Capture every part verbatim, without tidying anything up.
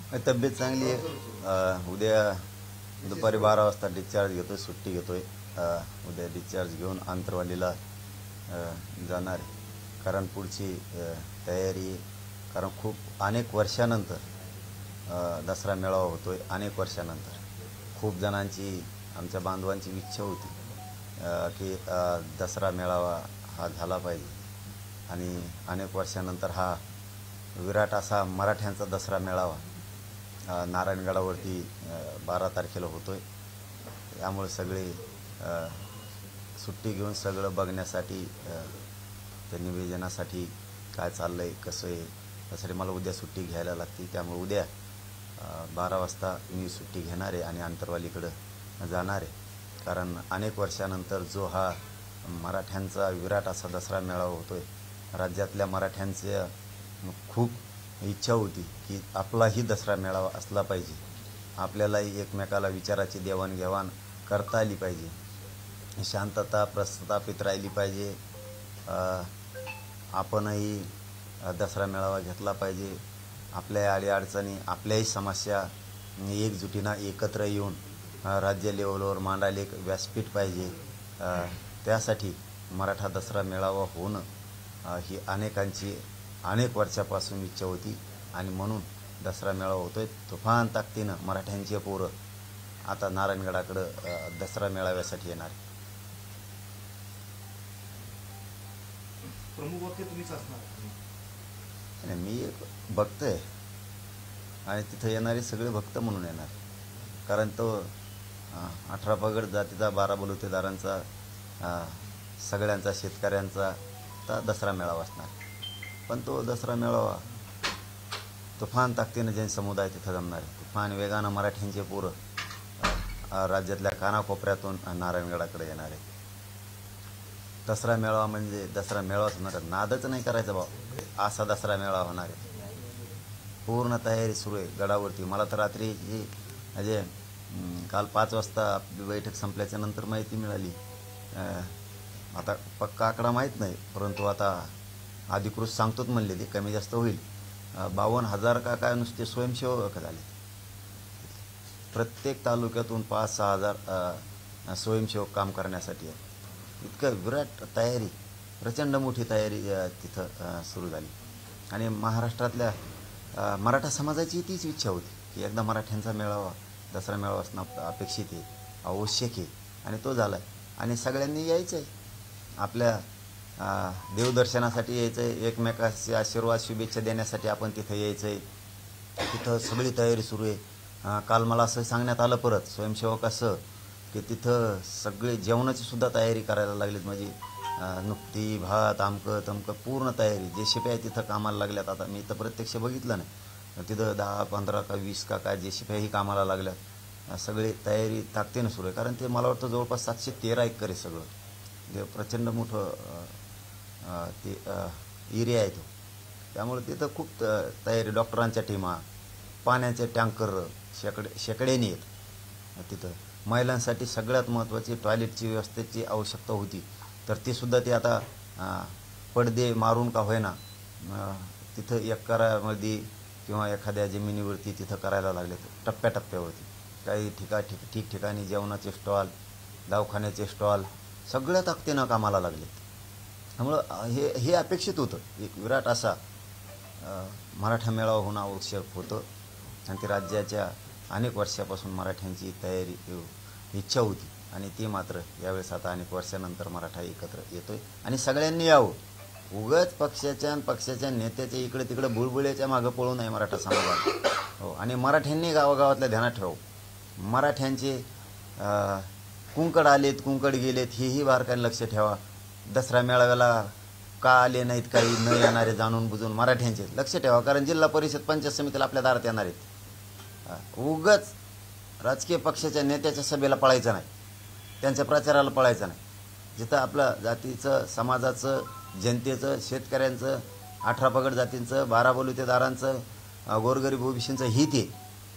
तब्येत चांगली आहे। उद्या दुपारी बारा वाजता डिस्चार्ज घेतोय, सुट्टी घेतोय। उद्या डिस्चार्ज घेऊन आंतरवालीला जाणार आहे, कारण पुढची तयारी, कारण खूप अनेक वर्षानंतर दसरा मेळावा होतोय। अनेक वर्षानंतर खूप जणांची, आमच्या बांधवांची इच्छा होती की दसरा मेळावा हा झाला पाहिजे, आणि अनेक वर्षानंतर हा विराट असा मराठ्यांचा दसरा मेळावा नारायणगडावरती बारा तारखेला होतोय। त्यामुळे सगळे सुट्टी घेऊन सगळं बघण्यासाठी, त्या निवेदनासाठी काय चाललंय, कसं आहे, त्यासाठी मला उद्या सुट्टी घ्यायला लागते। त्यामुळे उद्या बारा वाजता मी सुट्टी घेणार आहे आणि आंतरवालीकडं जाणार आहे, कारण अनेक वर्षानंतर जो हा मराठ्यांचा विराट असा दसरा मेळावा होतोय, राज्यातल्या मराठ्यांचे खूप इच्छा होती की आपलाही दसरा मेळावा असला पाहिजे, आपल्यालाही एकमेकाला विचाराची देवाणघेवाण करता आली पाहिजे, शांतता प्रस्थापित राहिली पाहिजे, आपणही दसरा मेळावा घेतला पाहिजे, आपल्या अडीअडचणी, आपल्याही समस्या एकजुटीनं एकत्र येऊन राज्य लेवलवर मांडायला एक व्यासपीठ पाहिजे। त्यासाठी मराठा दसरा मेळावा होणं ही अनेकांची अनेक वर्षापासून इच्छा होती, आणि म्हणून दसरा मेळावा होतोय। तुफान ताकदीनं मराठ्यांचे पोरं आता नारायणगडाकडं दसरा मेळाव्यासाठी येणार। प्रमुख वक्ते तुम्हीच असणार? मी एक भक्त आहे, आणि तिथं येणारे सगळे भक्त म्हणून येणार, कारण तो अठरा पगड जातीचा, बारा बलुतेदारांचा, सगळ्यांचा, शेतकऱ्यांचा तर दसरा मेळावा असणार। पण तो दसरा मेळावा तुफान ताकदीनं जैन समुदाय तिथं जमणार आहे। तुफान वेगानं मराठ्यांचे पोरं राज्यातल्या कानाकोपऱ्यातून नारायणगडाकडे येणार आहे। दसरा मेळावा म्हणजे दसरा मेळावाच होणार आहे, नादच नाही करायचा भाऊ, असा दसरा मेळावा होणार आहे। पूर्ण तयारी सुरू आहे गडावरती। मला तर रात्री जी म्हणजे काल पाच वाजता आपली बैठक संपल्याच्या नंतर माहिती मिळाली, आता पक्का आकडा माहीत नाही, परंतु आता अधिकृत सांगतोच म्हणलेली, कमी जास्त होईल, बावन्न हजार का काय नुसते स्वयंसेवक झाले। प्रत्येक तालुक्यातून पाच सहा हजार स्वयंसेवक काम करण्यासाठी आहे। इतकं विराट तयारी, प्रचंड मोठी तयारी तिथं सुरू झाली, आणि महाराष्ट्रातल्या मराठा समाजाची तीच इच्छा होती की एकदा मराठ्यांचा मेळावा, दसरा मेळावा असणं अपेक्षित आहे, आवश्यक आहे, आणि तो झाला आहे। आणि सगळ्यांनी यायचं आहे, आपल्या देवदर्शनासाठी यायचं आहे, एकमेकाचे आशीर्वाद शुभेच्छा देण्यासाठी आपण तिथं यायचं आहे। तिथं सगळी तयारी सुरू आहे। काल मला असं सांगण्यात आलं परत स्वयंसेवक असं की तिथं सगळे जेवणाची सुद्धा तयारी करायला लागलीत, म्हणजे नुकती भात आमकं तमकं पूर्ण तयारी, जे शिपाई तिथं कामाला लागल्यात। आता मी तर प्रत्यक्ष बघितलं नाही, तिथं दहा पंधरा का वीस का काय जे शिपाईही कामाला लागल्यात, सगळी तयारी ताकदीनं सुरू आहे, कारण ते मला वाटतं जवळपास सातशे तेरा एकर आहे सगळं, जे प्रचंड मोठं ते एरिया आहे तो। त्यामुळे तिथं खूप तयारी, डॉक्टरांच्या टीमा, पाण्याचे टँकर शेकडे शेकड्याने आहेत तिथं। महिलांसाठी सगळ्यात महत्त्वाची टॉयलेटची व्यवस्थेची आवश्यकता होती, तर ती सुद्धा ते आता पडदे मारून का होईना तिथं एकरामध्ये किंवा एखाद्या जमिनीवरती तिथं करायला लागले, टप्प्याटप्प्यावरती। काही ठिका ठिक ठिकठिकाणी जेवणाचे स्टॉल, दवाखान्याचे स्टॉल, सगळ्या ताकदीनं कामाला लागले। त्यामुळं हे हे अपेक्षित होतं, एक विराट असा मराठा मेळावा होणं आवश्यक होतं, आणि ते राज्याच्या अनेक वर्षापासून मराठ्यांची तयारी, इच्छा होती, आणि ती मात्र यावेळेस आता अनेक वर्षानंतर मराठा एकत्र येतोय, आणि सगळ्यांनी यावं। उगाच पक्षाच्या पक्षाच्या नेत्याच्या इकडे तिकडे बुळबुळ्याच्या मागं पळू नये मराठा समाजात, हो, आणि मराठ्यांनी गावागावातल्या ध्यानात ठेवावं। मराठ्यांचे कुंकड आलेत, कुंकड गेलेत, हेही बारकाईने लक्ष ठेवा। दसरा मेळाव्याला का आले नाहीत काही न येणारे जाणून बुजून मराठ्यांचे लक्ष ठेवा, कारण जिल्हा परिषद पंचायत समितीला आपल्या दारात येणार आहेत। उगाच राजकीय पक्षाच्या नेत्याच्या सभेला पळायचं नाही, त्यांच्या प्रचाराला पळायचं नाही। जिथं आपलं जातीचं, समाजाचं, जनतेचं, शेतकऱ्यांचं, अठरा पगड जातींचं, बारा बलुतेदारांचं, गोरगरीब ओबीसींचं हित आहे,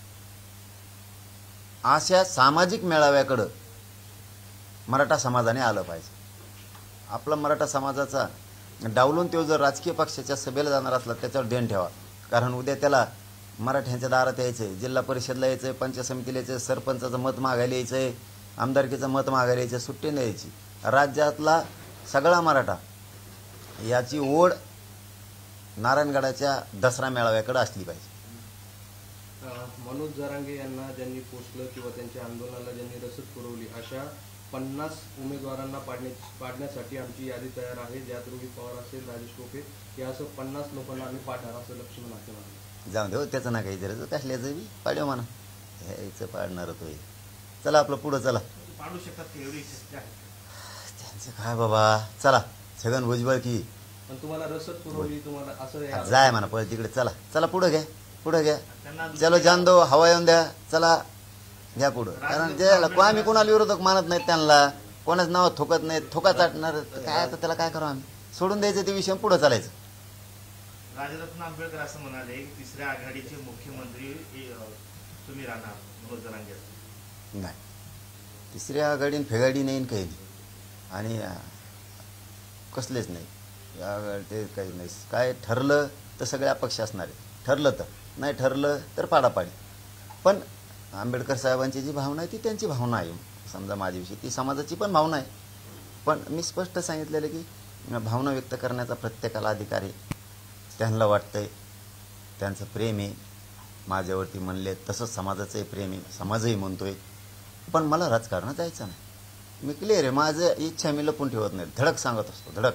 अशा सामाजिक मेळाव्याकडं मराठा समाजाने आलं पाहिजे। आपला मराठा समाजाचा डावलून तो जर राजकीय पक्षाच्या सभेला जाणार असला त्याच्यावर ध्यान ठेवा, कारण उद्या त्याला मराठ्यांच्या दारात यायचं आहे, जिल्हा परिषदला यायचं आहे, पंचायत समितीला यायचं आहे, सरपंचाचं मत मागायला यायचं आहे, आमदारकीचं मत मागायला यायचं आहे, सुट्टी नाही यायची. राज्यातला सगळा मराठा याची ओढ नारायणगडाच्या दसरा मेळाव्याकडे असली पाहिजे. अं, मनोज जरांगे यांना ज्यांनी पोचलं किंवा त्यांच्या आंदोलनाला ज्यांनी रसद पुरवली अशा पन्नास उमेदवारांना पाडण्या पाडण्यासाठी आमची यादी तयार आहे, ज्यात रोहित पवार असेल, राजेश टोपे या असं पन्नास लोकांना आम्ही पाडणार असं लक्ष्मण हाके म्हणाले. जाऊन देऊ त्याचं ना काही गरज कसल्याचं बी पाड्यो म्हणा, ह्याचं पाडणार तो हे. चला आपलं पुढं चला. पाडू शकतात ते एवढी शक्य आहे. त्यांचं काय बाबा, चला छगन भुजबळ की पण तुम्हाला रसद पुरवली तुम्हाला असं हे- जाय म्हणा पळ तिकडे. चला चला पुढं घ्या, पुढं घ्या. त्यांना चलो जान दो, हवा येऊन द्या. चला घ्या पुढं. कारण जे आम्ही कोणाला विरोधक मानत नाहीत, त्यांना कोणाच नाव थोकत नाहीत. थोका चाटणार काय, आता त्याला काय करावं आम्ही? सोडून द्यायचं ते विषय, पुढं चालायचं. राजरत्न आंबेडकर असं म्हणाले की तिसऱ्या आघाडीचे मुख्यमंत्री अ, तुम्ही राहणार मनोज जरांगे. नाही, तिसऱ्या आघाडीन फेगाडी नाही न काही नाही, आणि अं, कसलेच नाही या आघाडी ते काही नाही. काय ठरलं तर सगळे अपक्ष असणार आहे, ठरलं तर, नाही ठरलं तर पाडापाडी. पण आंबेडकर साहेबांची जी भावना आहे ती त्यांची भावना आहे. समजा माझ्याविषयी ती समाजाची पण भावना आहे. पण मी स्पष्ट सांगितलेलं की भावना व्यक्त करण्याचा प्रत्येकाला अधिकार आहे. त्यांना वाटतंय, त्यांचं प्रेम आहे माझ्यावरती म्हणले, तसंच समाजाचंही प्रेम आहे, समाजही म्हणतोय. पण मला राजकारणात जायचं नाही. मी क्लिअर आहे, माझं इच्छा मी लपून ठेवत नाही, धडक सांगत असतो, धडक.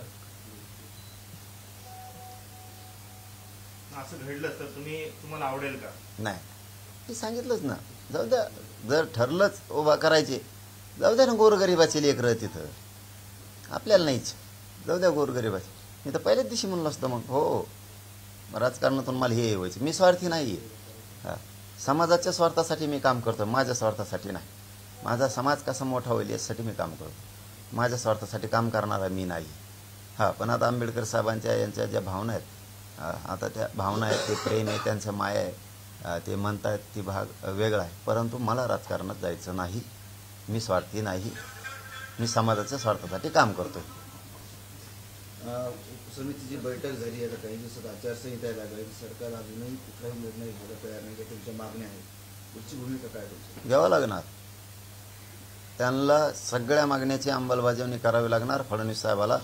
असं घडलं तर तुम्ही तुम्हाला आवडेल का? नाही, मी सांगितलंच ना, जाऊ द्या. जर ठरलंच उभा करायचे, जाऊ द्या ना गोरगरिबाची लेकरं तिथं, आपल्याला नाहीच. जाऊ द्या गोरगरिबाची. मी तर पहिल्याच दिवशी म्हणलं असतं मग, हो राजकारणातून मला हे व्हायचं. मी स्वार्थी नाही आहे. हां, समाजाच्या स्वार्थासाठी मी काम करतो, माझ्या स्वार्थासाठी नाही. माझा समाज कसा मोठा होईल यासाठी मी काम करतो, माझ्या स्वार्थासाठी काम करणारा मी नाही. हां, पण आता आंबेडकर साहेबांच्या यांच्या ज्या भावना आहेत, आता त्या भावना आहेत, ते प्रेम आहे, त्यांचं माया आहे, ते म्हणतात ती भाग वेगळा आहे. परंतु मला राजकारणात जायचं नाही. मी स्वार्थी नाही, मी समाजाच्या स्वार्थासाठी काम करतो. समितीची बैठक झाली, आता काही दिवसात आचारसंहिता लागली, सरकार अजूनही कुठलाही निर्णय घ्यायला तयार नाही, काही तुमच्या मागण्या आहेत, पुढची भूमिका काय तुमची? घ्यावं लागणार, त्यांना सगळ्या मागण्याची अंमलबजावणी करावी लागणार. फडणवीस साहेबाला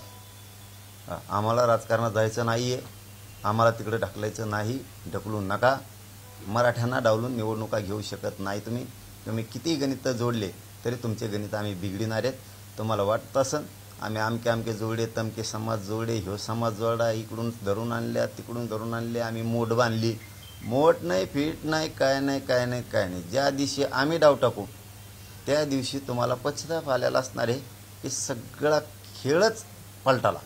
आम्हाला राजकारणात जायचं नाही आहे, आम्हाला तिकडे ढकलायचं नाही, ढकलू नका. मराठ्यांना डावलून निवडणुका घेऊ शकत नाही तुम्ही. तुम्ही किती गणित जोडले तरी तुमचे गणित आम्ही बिघडिणार आहेत. तुम्हाला वाटतं असं आम्ही आमके आमके जोडे, तमके समाज जोडे, ह्यो समाज जोडा, इकडून धरून आणल्या, तिकडून धरून आणले, आम्ही मोठ बांधली. मोठ नाही, फिट नाही, काय नाही, काय नाही, काय नाही. ज्या दिवशी आम्ही डाव टाकू त्या दिवशी तुम्हाला पश्चाताप आलेला असणार आहे की सगळा खेळच पलटाला,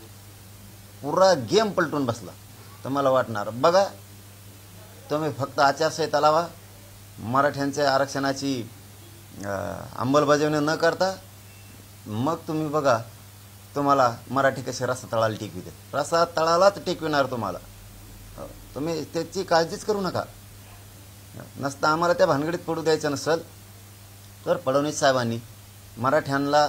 पुरा गेम पलटून बसला. तुम्हाला वाटणार बघा, तुम्ही फक्त आचारसंहिता लावा, मराठ्यांच्या आरक्षणाची अंमलबजावणी न करता, मग तुम्ही बघा तुम्हाला मराठी कसे रस्ता तळाला टिकवी देत. रस्ता तळालाच टिकविणार तुम्हाला. तुम्ही त्याची काळजीच करू नका. नसतं आम्हाला त्या भानगडीत पडू द्यायचं नसेल तर फडणवीस साहेबांनी मराठ्यांना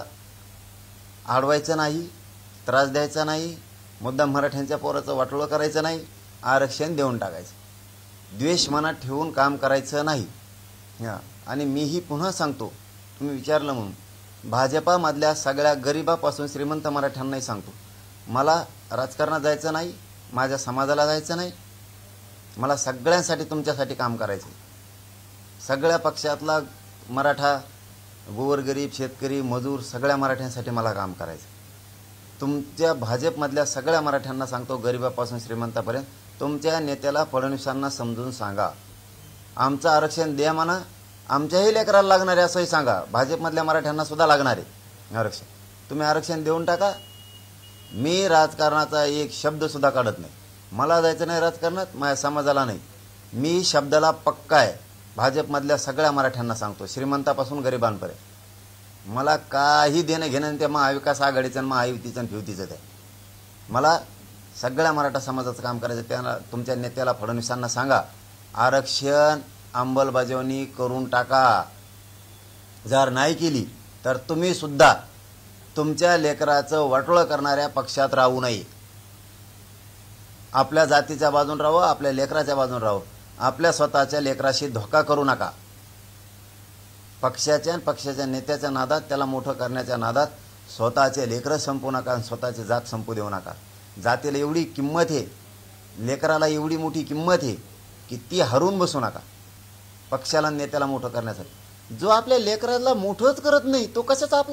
अडवायचं नाही, त्रास द्यायचा नाही, मुद्दाम मराठ्यांच्या पोराचं वाटोळं करायचं नाही, आरक्षण देऊन टाकायचं, द्वेष मनात ठेवून काम करायचं नाही. हां, आणि मीही पुन्हा सांगतो, तुम्ही विचारलं म्हणून, भाजपामधल्या सगळ्या गरिबापासून श्रीमंत मराठ्यांनाही सांगतो, मला राजकारणात जायचं नाही, माझ्या समाजाला जायचं नाही, मला सगळ्यांसाठी तुमच्यासाठी काम करायचं. सगळ्या पक्षातला मराठा, गोरगरीब, शेतकरी, मजूर सगळ्या मराठ्यांसाठी मला काम करायचं. तुमच्या भाजपमधल्या सगळ्या मराठ्यांना सांगतो, गरिबापासून श्रीमंतापर्यंत, तुमच्या नेत्याला फडणवीसांना समजून सांगा, आमचं आरक्षण द्या म्हणा, आमच्याही लेकराला लागणार आहे असंही सांगा. भाजपमधल्या मराठ्यांना सुद्धा लागणार आहे आरक्षण, तुम्ही आरक्षण देऊन टाका. मी राजकारणाचा एक शब्दसुद्धा काढत नाही. मला जायचं नाही राजकारणात, माझ्या समाजाला नाही. मी शब्दाला पक्का आहे. भाजपमधल्या सगळ्या मराठ्यांना सांगतो, श्रीमंतापासून गरिबांपर्यंत, मला काही देणं घेणं त्या महाविकास आघाडीचं आणि महायुतीचं आणि फिवतीचं आहे. मला सगळ्या मराठा समाजाचं काम करायचं. त्यांना तुमच्या नेत्याला फडणवीसांना सांगा, आरक्षण अंमलबजावणी करून टाका. जर नाही केली तर तुम्ही सुद्धा तुमच्या लेकराचं वाटोळं करणाऱ्या पक्षात राहू नये. आपल्या जातीच्या बाजून राहावं, आपल्या लेकराच्या बाजून राहावं. आपल्या स्वतःच्या लेकराशी धोका करू नका. पक्षाच्या आणि पक्षाच्या नेत्याच्या नादात, त्याला मोठं करण्याच्या नादात स्वतःचे लेकरं संपू नका आणि स्वतःची जात संपू देऊ नका. जातीला एवढी किंमत आहे, लेकराला एवढी मोठी किंमत आहे की ती हरून बसू नका पक्षाला आणि नेत्याला मोठं करण्यासाठी. जो आपल्या लेकराला मोठंच करत नाही तो कशाचा आपला?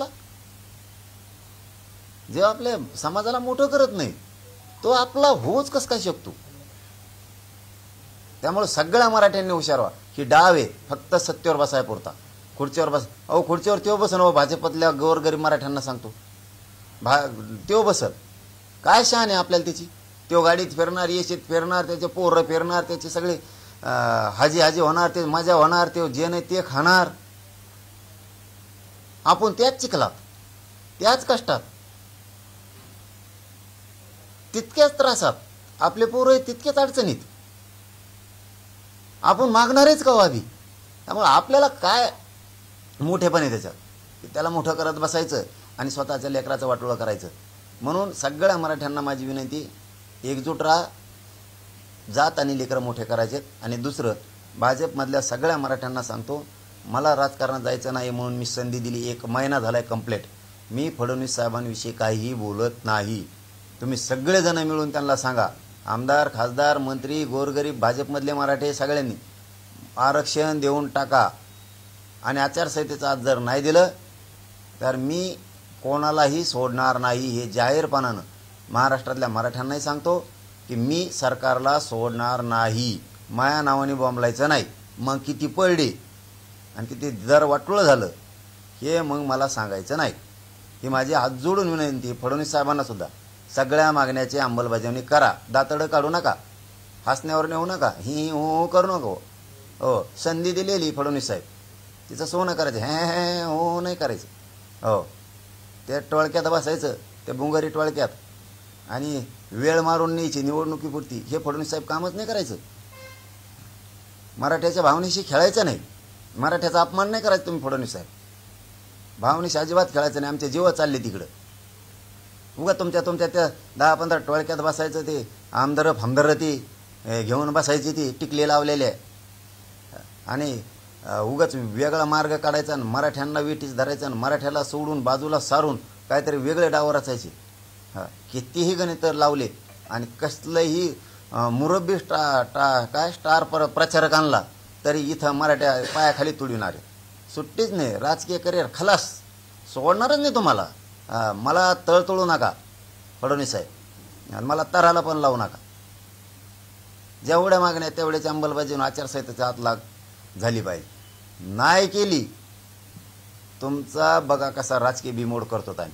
जे आपल्या समाजाला मोठं करत नाही तो आपला होऊच कस काय शकतो? त्यामुळे सगळ्या मराठ्यांनी हुशार व्हा. ही डाव आहे फक्त सत्तेवर बसाय पुरता. खुर्चीवर बस, अहो खुर्चीवर त्यो बसन, हो भाजपतल्या गोरगरीब मराठ्यांना सांगतो, भा त्यो बसल. काय शान आहे आपल्याला त्याची? त्यो गाडीत फिरणार, येशीत फिरणार, त्याचे पोरं फिरणार, त्याचे सगळे हाजी हाजी होणार, ते मजा होणार, ते जे नाही ते खाणार. आपण त्याच चिखलात, त्याच कष्टात, तितक्याच त्रासात आपले पोरं तितक्याच अडचणीत. आपण मागणारेच का व्हावी? त्यामुळे आपल्याला काय मोठेपण आहे त्याच्यात की त्याला मोठं करत बसायचं आणि स्वतःच्या लेकराचं वाटोळं करायचं. म्हणून सगळ्या मराठ्यांना माझी विनंती, एकजूट राहा, जात आणि लेकरं मोठे करायचे. आणि दुसरं, भाजपमधल्या सगळ्या मराठ्यांना सांगतो, मला राजकारणात जायचं नाही म्हणून मी संधी दिली, एक महिना झाला आहे कंप्लीट. मी फडणवीस साहेबांविषयी काहीही बोलत नाही. तुम्ही सगळेजण मिळून त्यांना सांगा, आमदार, खासदार, मंत्री, गोरगरीब, भाजपमधले मराठे सगळ्यांनी आरक्षण देऊन टाका. आणि आचारसंहितेचं आज जर नाही दिलं तर मी कोणालाही सोडणार नाही. हे जाहीरपणानं महाराष्ट्रातल्या मराठ्यांनाही सांगतो की मी सरकारला सोडणार नाही. माया नावाने बोंबलायचं नाही. मग किती पडले आणि किती जर वाटोळं झालं हे मग मला सांगायचं नाही. ही माझी हात जोडून विनंती फडणवीस साहेबांना सुद्धा, सगळ्या मागण्याची अंमलबजावणी करा. दातडं काढू नका, हसण्यावर नेऊ नका, ही हो करू नको. हो, संधी दिलेली फडणवीस साहेब, तिचं सोनं करायचं, हे हे हो नाही करायचं. हो, त्या टोळक्यात बसायचं, त्या बुंगारी टोळक्यात, आणि वेळ मारून न्यायची निवडणुकीपुरती. हे फडणवीस साहेब कामच नाही करायचं. मराठ्याच्या भावनेशी खेळायचं नाही, मराठ्याचा अपमान नाही करायचा तुम्ही फडणवीस साहेब. भावनेशी अजिबात खेळायचं नाही. आमचे जीव चालले तिकडं. उगा तुमच्या तुमच्या त्या दहा पंधरा टोळक्यात बसायचं, ते आमदार फामदार ती घेऊन बसायची, ती टिकली लावलेले, आणि उगाच वेगळा मार्ग काढायचा आणि मराठ्यांना वेटीस धरायचं आणि मराठ्याला सोडून बाजूला सारून काहीतरी वेगळे डाव रचायचे. हां, कितीही गणित लावले आणि कसलंही मुरब्बी स्टा टा काय स्टार पर प्रचारक आणला तरी इथं मराठ्या पायाखाली तुडविणारे. सुट्टीच नाही, राजकीय करिअर खलास, सोडणारच नाही तुम्हाला. मला तळतळू नका फडणवीस साहेब, आणि मला तराला पण लावू नका. जेवढ्या मागण्या तेवढ्याची अंमलबजावणी आचारसंहितेच्या हात लाग झाली पाहिजे. नाही केली तुमचा बघा कसा राजकीय बिमोड करतो आम्ही.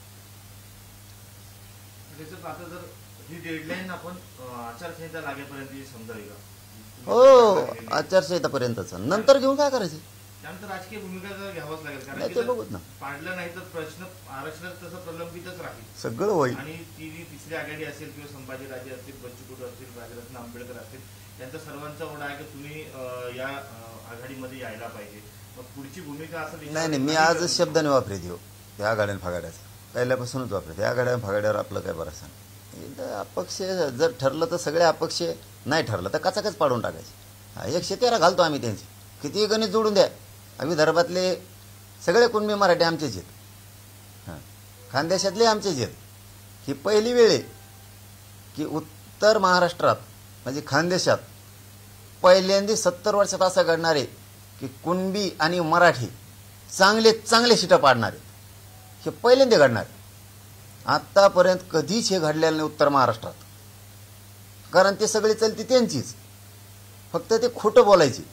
त्याच्यात आता जर ही डेडलाईन आपण आचारसंहिता लागेपर्यंत समजावी का? हो, आचारसंहितापर्यंतच, नंतर घेऊन काय करायचं? त्यानंतर राजकीय भूमिका जर घ्यावाच लागेल, कारण नाही की ते जर बघूत ना, पाडलं नाही तर प्रश्न आरक्षणात तसं प्रलंबितच राहील. सगळं होईल. आणि ती जी तिसरी आघाडी असेल किंवा संभाजीराजे असतील, बच्चू कडू असतील, राजरत्न आंबेडकर असतील, त्यांचा सर्वांचा ओढा आहे की तुम्ही अं, या अं, आघाडीमध्ये यायला पाहिजे. मग पुढची भूमिका असं विचार- नाही नाही, मी आज शब्द नाही वापरत येऊ त्या आघाड्यान फागाड्याचा, पहिल्यापासूनच वापरत. या आघाड्या फागाड्यावर आपलं काय बरं सांग. अपक्ष जर ठरलं तर सगळे अपक्ष, नाही ठरलं तर कचाकच पाडून टाकायचे. हा, एकशे तेरा घालतो आम्ही त्यांची, किती गणित जोडून द्या. आम्ही विदर्भातले सगळे कुणबी मराठी आमचेच आहेत, हां, खानदेशातले आमचेच आहेत. ही पहिली वेळ आहे की उत्तर महाराष्ट्रात म्हणजे खानदेशात पहिल्यांदा सत्तर वर्षात असं घडणार आहे की कुणबी आणि मराठी चांगले चांगले शिटं पाडणारे. हे पहिल्यांदा घडणार. आत्तापर्यंत कधीच हे घडलेलं नाही उत्तर महाराष्ट्रात, कारण ते सगळे चलती त्यांचीच, फक्त ते खोटं बोलायचे.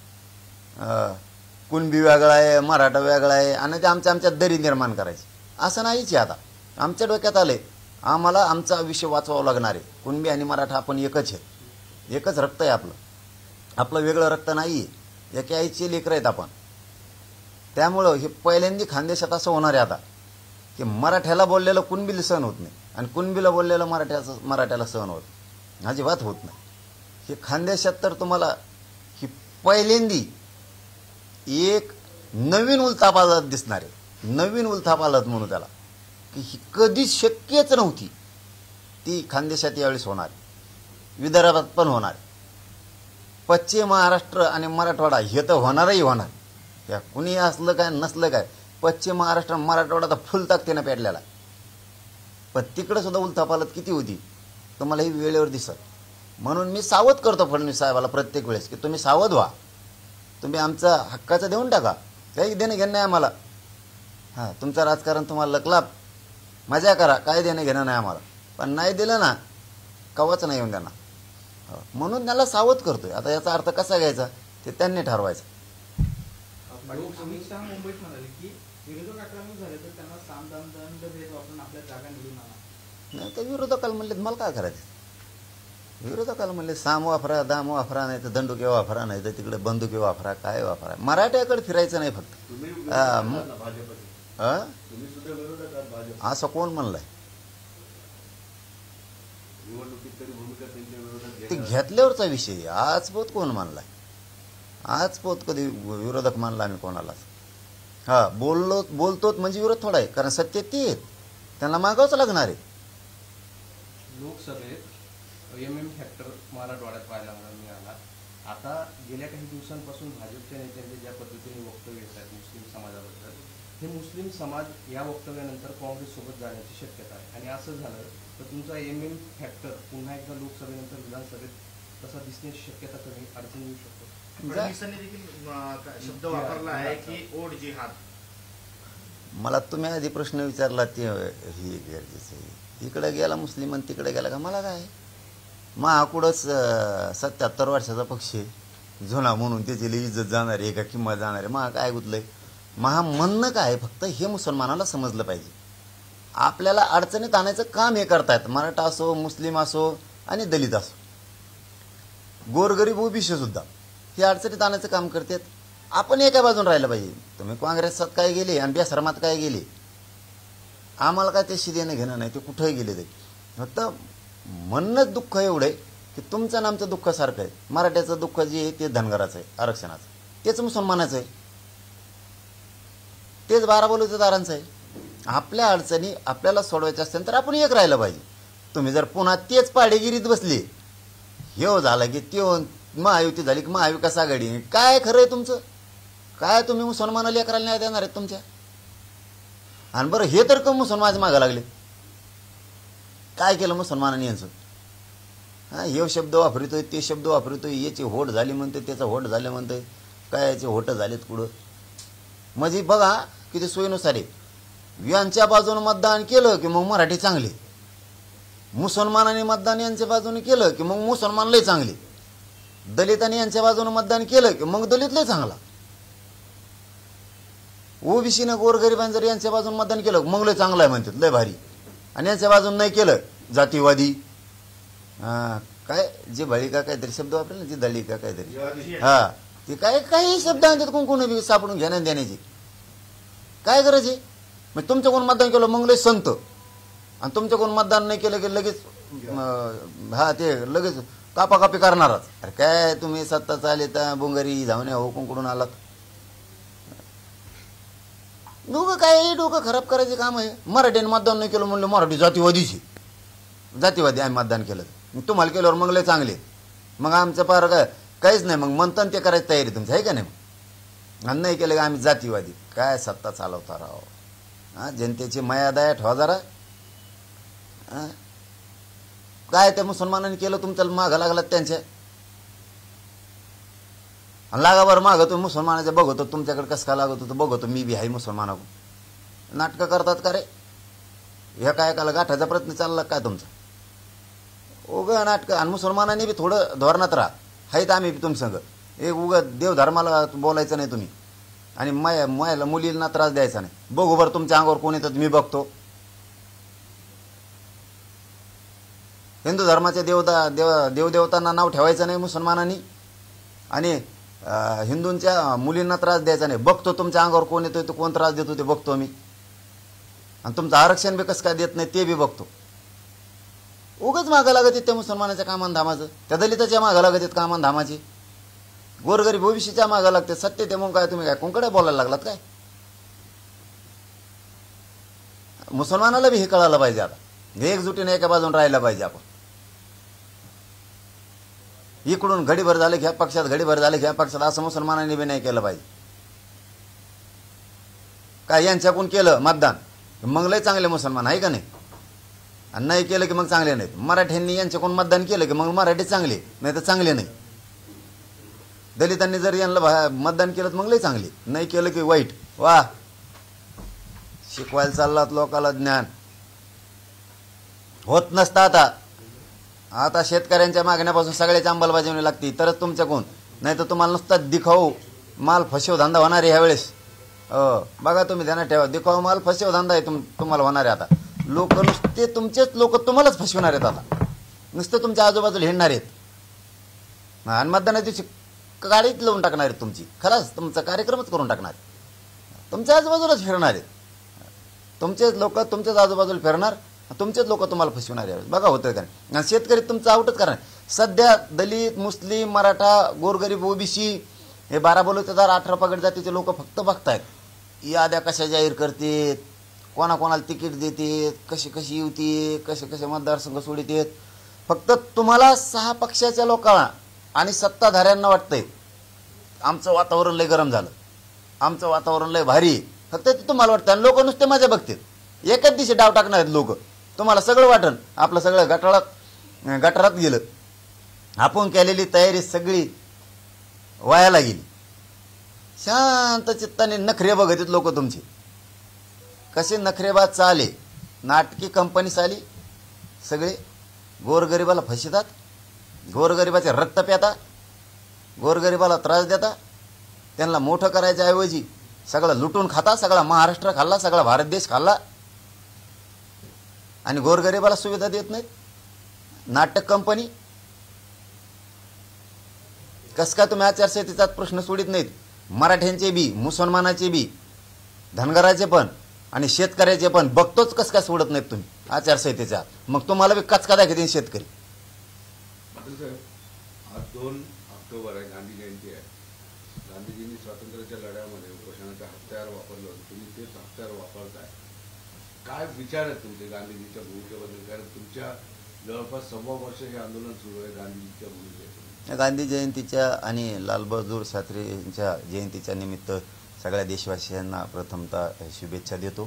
कुणबी वेगळा आहे, मराठा वेगळा आहे, आणि ते आमच्या आमच्यात दरी निर्माण करायची. असं नाहीच आहे. आता आमच्या डोक्यात आले, आम्हाला आमचा विषय वाचवावा लागणार आहे. कुणबी आणि मराठा आपण एकच आहे, एकच रक्त आहे आपलं, आपलं वेगळं रक्त नाही आहे, एका आईचे लेकरं आहेत आपण. त्यामुळं हे पहिल्यांदा खानदेशात असं होणार आहे आता की मराठ्याला बोललेलं कुणबीला सहन होत नाही आणि कुणबीला बोललेलं मराठ्याचं मराठ्याला सहन होत अजिबात होत नाही. हे खानदेशात तर तुम्हाला ही पहिल्यांदी एक नवीन उलथापालत दिसणार आहे. नवीन उलथापालत म्हणू त्याला, की ही कधीच शक्यच नव्हती ती खानदेशात यावेळेस होणार, विदर्भात पण होणार. पश्चिम महाराष्ट्र आणि मराठवाडा हे तर होणारही होणार. त्या कुणी असलं काय नसलं काय, पश्चिम महाराष्ट्र मराठवाडा तर फुल ताकदीनं पेटलेला. पण तिकडे सुद्धा उलथापालत किती होती तुम्हाला ही वेळेवर दिसत. म्हणून मी सावध करतो फडणवीस साहेबाला प्रत्येक वेळेस की तुम्ही सावध व्हा. तुम्ही आमचा हक्काचं देऊन टाका, काही देणं घेणं नाही आम्हाला. हां, तुमचं राजकारण तुम्हाला लकलाप मजा करा, काय देणं घेणं नाही आम्हाला. पण नाही दिलं ना कवाच नाही येऊन देणार. म्हणून त्याला सावध करतोय. आता याचा अर्थ कसा घ्यायचा ते त्यांनी ठरवायचं. अमित शहा मुंबईत म्हणाले की विरोधक आक्रमक झाले तर त्यांना साम दाम दंड भेद वापरून आपल्या जागा निवडून आणा. नाही तर विरोधकाला म्हणले मला काय करायचं. विरोधकाला म्हणले साम वापरा, दाम वापरा, नाही तर दंडुके वापरा, नाही तर तिकडे बंदुके वापरा, काय वापरा. मराठ्याकडे फिरायचं नाही फक्त. असं कोण म्हणलंय. ते घेतल्यावरचा विषय. आज पोत कोण मानलाय. आज पोत कधी विरोधक मानला आम्ही कोणालाच. हा, बोललो बोलतोत म्हणजे विरोध थोडा आहे, कारण सत्य ते आहेत, त्यांना मागावंच लागणार आहे. लोकसभेत एम एम फॅक्टर मराठवाड्यात पाहायला मिळाला. आता गेल्या काही दिवसांपासून भाजपच्या नेत्यांचे ज्या पद्धतीने वक्तव्य येत आहेत मुस्लिम समाजाबद्दल, हे मुस्लिम समाज या वक्तव्यानंतर काँग्रेससोबत जाण्याची शक्यता आहे. आणि असं झालं तर तुमचा एम एम फॅक्टर पुन्हा एकदा लोकसभेनंतर विधानसभेत तसा दिसण्याची शक्यता कमी अडचण येऊ शकतो. फडणवीसांनी देखील अं, शब्द वापरला आहे की ओढ जिहाद. मला तुम्ही आधी प्रश्न विचारला ते ही गरजेचं आहे. इकडे गेला मुस्लिम आणि तिकडे गेला का मला काय. महाकुडंच सत्याहत्तर वर्षाचा पक्ष आहे जुना, म्हणून त्याची लई इज्जत जाणार आहे का किंमत जाणार आहे. महा काय गुतलंय. महा म्हणणं काय फक्त हे मुसलमानाला समजलं पाहिजे. आपल्याला अडचणीत आणायचं काम हे करतायत. मराठा असो, मुस्लिम असो आणि दलित असो, गोरगरीब ओबीसी सुद्धा हे अडचणीत आणायचं काम करतात. आपण एका बाजून राहिलं पाहिजे. तुम्ही काँग्रेसात काय गेले आणि बेसरमात काय गेले, आम्हाला काय त्याशी देणं घेणं नाही. ते कुठंही गेले ते फक्त म्हणणंच दुःख एवढं आहे की तुमचं आणि आमचं दुःख सारखं आहे. मराठ्याचं दुःख जे आहे ते धनगराचं आहे, आरक्षणाचं, तेच मुसलमानाचं आहे, तेच बाराबलुतेदारांचं आहे. आपल्या अडचणी आपल्याला सोडवायच्या असतील तर आपण एक राहिलं पाहिजे. तुम्ही जर पुन्हा तेच पाडेगिरीत बसले, हे झालं की ते महायुती झाली की महाविकास आघाडी, काय खरं आहे तुमचं. काय तुम्ही मुसलमानाला लेकराला न्याय देणार आहेत तुमच्या. आणि बरं हे तर कम मुसलमान मागा लागले. काय केलं मुसलमानांनी यांचं. हां, हे शब्द वापरतोय, ते शब्द वापरतोय, याची होट झाली म्हणते, त्याचं होट झालं म्हणते, काय याचे होट झालेत कुठं. म्हणजे बघा किती सोयीनुसार आहे. यांच्या बाजूने मतदान केलं की मग मराठी चांगले, मुसलमानांनी मतदान यांच्या बाजूने केलं की मग मुसलमान लय चांगले, दलितांनी यांच्या बाजूने मतदान केलं की मग दलित लय चांगला, ओबीसीनं गोरगरिबांनी जर यांच्या बाजूने मतदान केलं मग लय चांगलं आहे म्हणतात, लय भारी. आणि यांच्या बाजून नाही केलं जातीवादी. हां, काय जे भळी का काहीतरी शब्द वापरेल ना, जी दळी का काहीतरी, हा ते काय काही शब्द आणतात कोण कोण बी सापडून घेण्या देण्याची काय गरज आहे. मग तुमच्या कोण मतदान केलं मग लय संत, आणि तुमच्या कोण मतदान नाही केलं की लगेच हा ते लगेच कापाकापी करणारच. अरे काय तुम्ही सत्ता चाले तर बुंगारी धावण्या हो कोणकडून आलात. डोकं काय डोकं खराब करायचे काम आहे. मराठीने मतदान नाही केलं म्हणलं मराठी जातीवादीची, जातीवादी आम्ही मतदान केलं, मग तुम्हाला केल्यावर मग लय चांगले, मग आमचं पार काय काहीच नाही, मग म्हणतात ते करायची तयारी तुमची आहे का नाही. आणि नाही केलं का आम्ही जातीवादी. काय सत्ता चालवता राव. हां, जनतेची माया दया ठेवा जरा. हां, काय त्या मुसलमानांनी केलं तुमच्या मागं लागलात त्यांच्या. आणि लागावर मागतो मुसलमानाच्या बघतो तुमच्याकडे कसं काय लागत होतं बघतो, मी बी आहे मुसलमानाकडून. नाटकं करतात का रे. ह्या काय काला गाठायचा प्रयत्न चालला काय तुमचा. उगं नाटकं. आणि मुसलमानांनी बी थोडं धोरणात राहा. आहेत आम्ही बी तुमचं. एक उगं देवधर्माला बोलायचं नाही तुम्ही, आणि माया मायाला मुलींना त्रास द्यायचा नाही. बघू बरं तुमच्या अंगावर कोण येतात मी बघतो. हिंदू धर्माच्या देवता देव देवदेवतांना नाव ठेवायचं नाही मुसलमानांनी, आणि हिंदूंच्या मुलींना त्रास द्यायचा नाही. बघतो तुमच्या अंगावर कोण येतोय तो, कोण त्रास देतो ते बघतो मी, आणि तुमचं आरक्षण बी कसं काय देत नाही ते बी बघतो. उगाच मागं लागत आहेत त्या मुसलमानाच्या कामान धामाचं, त्या दलिताच्या मागं लागत आहेत कामान धामाची, गोरगरीब ओबीसीच्या मागं लागते. सत्य ते मग काय तुम्ही काय कोणकडे बोलायला लागलात काय. मुसलमानाला बी हे कळायला पाहिजे. आता एकजुटीने एका बाजून राहायला पाहिजे आपण. इकडून घडीभर झालं की ह्या पक्षात, घडीभर झालं की ह्या पक्षात, असं मुसलमानांनी बी नाही केलं पाहिजे. काय यांच्याकडून केलं मतदान मग लय चांगले मुसलमान आहे का नाही, आणि नाही केलं की मग चांगले नाहीत. मराठ्यांनी यांच्याकडून मतदान केलं की मग मराठी चांगले, नाही तर चांगले नाही. दलितांनी जर यांना मतदान केलं तर मग लय चांगले, नाही केलं की वाईट. वा, शिकवायला चाललात लोकाला ज्ञान होत नसतं. आता आता शेतकऱ्यांच्या मागण्यापासून सगळ्याची अंमलबजावणी लागते तरच तुमच्याकडून, नाही तर तुम्हाला नुसता दिखाऊ माल फसव धंदा होणार आहे ह्यावेळेस. बघा तुम्ही ध्यानात ठेवा, दिखाऊ माल फसव धंदा आहे तुम तुम्हाला होणार आहे. आता लोक नुसते तुमचेच लोक तुम्हालाच फसवणार आहेत. आता नुसतं तुमच्या आजूबाजूला हिंडणार आहेत आणि मतदानाच्या दिवशी गाडीत लावून टाकणार आहेत तुमची. खरंच तुमचा कार्यक्रमच करून टाकणार, तुमच्या आजूबाजूलाच फिरणार आहेत. तुमचेच लोक तुमच्याच आजूबाजूला फिरणार, तुमचेच लोक तुम्हाला फसवणार यावेळेस. बघा होतं का नाही. आणि शेतकरी तुमचं आउटच करणार. सध्या दलित, मुस्लिम, मराठा, गोरगरीब, ओबीसी हे बारा बलुतेदार, अठरा पगड जातीचे लोक फक्त बघतायत याद्या कशा जाहीर करतात, कोणाकोणाला तिकीट देतात, कशी कशी युती, कसे कसे मतदारसंघ सोडित. फक्त तुम्हाला सहा पक्षाच्या लोकांना आणि सत्ताधाऱ्यांना वाटतंय आमचं वातावरण लय गरम झालं, आमचं वातावरण लय भारी, फक्त ते तुम्हाला वाटतं. आणि लोक नुसते मजा बघतात. एकाच दिवशी डाव टाकणार आहेत लोक. तुम्हाला सगळं वाटण आपलं सगळं गटारात गटारात गेलं, आपण केलेली तयारी सगळी वायाला गेली. शांत चित्ताने नखरे बघत लोक तुमचे, कसे नखरेबाज चाले, नाटकी कंपनी चाली. सगळे गोरगरिबाला फसतात, गोरगरिबाचे रक्त प्याता, गोरगरिबाला त्रास देता, त्यांना मोठं करायच्या ऐवजी सगळं लुटून खाता. सगळा महाराष्ट्र खाल्ला, सगळा भारत देश खाल्ला आणि गोरगरिबाला सुविधा देत नाहीत. नाटक कंपनी. कस काय तुम्ही आचारसंहितेचा प्रश्न सोडित नाहीत? मराठ्यांचे बी, मुसलमानाचे बी, धनगराचे पण आणि शेतकऱ्याचे पण बघतोच. कस काय सोडत नाहीत तुम्ही आचारसंहितेचा? मग तुम्हाला बी कचका दाखवतील शेतकरी. पाटील साहेब, आज दोन ऑक्टोबर आहे, गांधी जयंती आहे. गांधीजींनी स्वातंत्र्याच्या लढ्यामध्ये उपोषणाचं हत्यार वापरलं होतं, तुम्ही तेच हत्यार वापरताय. काय विचार आहेत तुमचे गांधीजीच्या भूमिकेबद्दल? कारण तुमच्या जवळपास सव्वा वर्ष हे आंदोलन सुरू आहे गांधीजीच्या भूमिकेचं. गांधी जयंतीच्या आणि लालबहादूर शास्त्रींच्या जयंतीच्या निमित्त सगळ्या देशवासियांना प्रथमतः शुभेच्छा देतो.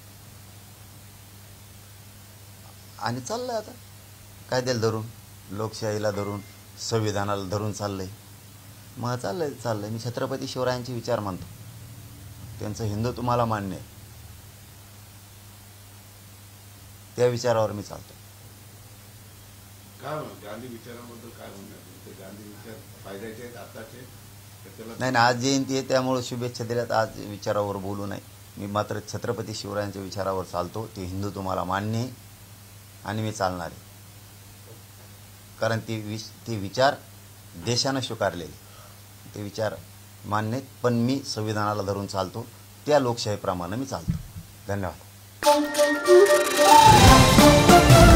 आणि चाललंय आता कायद्याला धरून, लोकशाहीला धरून, संविधानाला धरून चाललंय. मग चाललंय चाललंय मी छत्रपती शिवरायांचे विचार मानतो, त्यांचं हिंदुत्व मला मान्य आहे, त्या विचारावर मी चालतो. काय म्हणतो गांधी विचाराबद्दल? काय म्हणणार ते गांधी विचार फायद्याचे आहेत आताचे? नाही ना, आज जयंती आहे त्यामुळे शुभेच्छा दिल्यात. आज विचारावर बोलू नये. मी मात्र छत्रपती शिवरायांच्या विचारावर चालतो. ते हिंदुत्व मला मान्य आहे आणि मी चालणार आहे. कारण ती वि ते विचार देशानं स्वीकारलेले, ते विचार मान्य आहेत. पण मी संविधानाला धरून चालतो, त्या लोकशाहीप्रमाणे मी चालतो. धन्यवाद.